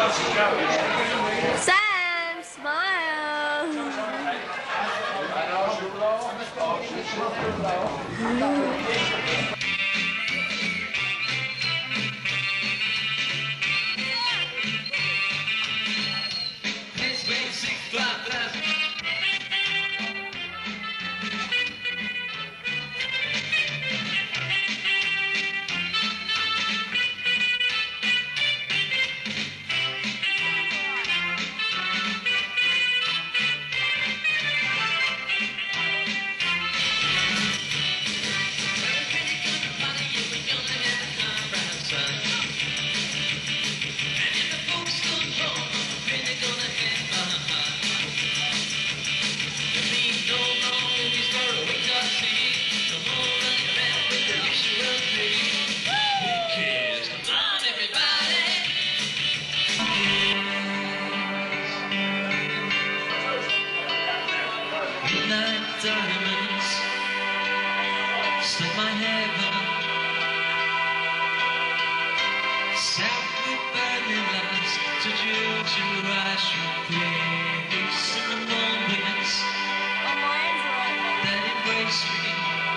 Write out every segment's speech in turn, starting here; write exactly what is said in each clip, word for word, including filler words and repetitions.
Sam, smile. Diamonds stuck my heaven south with burning lights to judge your eyes your face in the moments that embrace me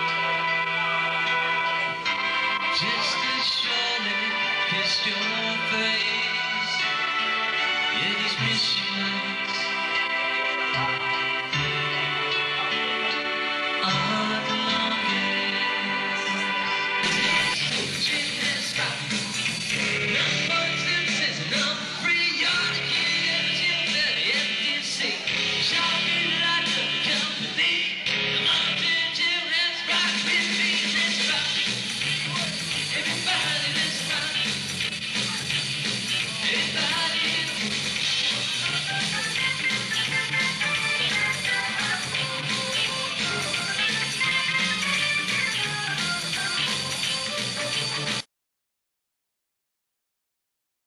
just as surely kissed your face. Yeah, these missions